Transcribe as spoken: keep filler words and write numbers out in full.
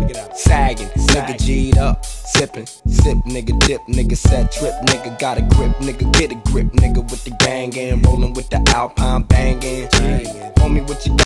Sagging, nigga G'd up, sippin', sip, nigga dip, nigga set trip, nigga got a grip, nigga get a grip, nigga with the gang and rollin' with the Alpine bangin'. Homie, what you got?